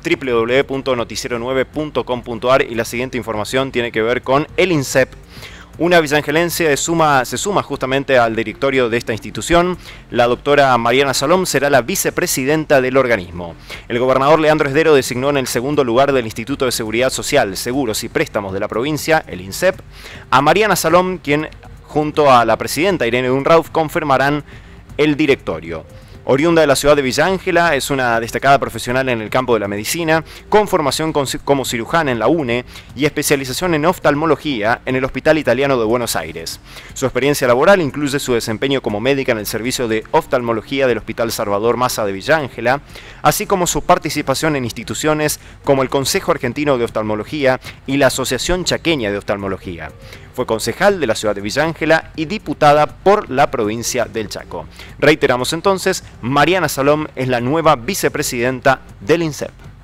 www.noticiero9.com.ar, y la siguiente información tiene que ver con el INSEP. Una villangelense se suma justamente al directorio de esta institución. La doctora Mariana Salom será la vicepresidenta del organismo. El gobernador Leandro Esdero designó en el segundo lugar del Instituto de Seguridad Social, Seguros y Préstamos de la provincia, el INSEP, a Mariana Salom, quien junto a la presidenta Irene Unrauf conformarán el directorio. Oriunda de la ciudad de Villa Ángela, es una destacada profesional en el campo de la medicina, con formación como cirujana en la UNE y especialización en oftalmología en el Hospital Italiano de Buenos Aires. Su experiencia laboral incluye su desempeño como médica en el servicio de oftalmología del Hospital Salvador Massa de Villa Ángela, así como su participación en instituciones como el Consejo Argentino de Oftalmología y la Asociación Chaqueña de Oftalmología. Fue concejal de la ciudad de Villa Ángela y diputada por la provincia del Chaco. Reiteramos entonces, Mariana Salom es la nueva vicepresidenta del INSEP.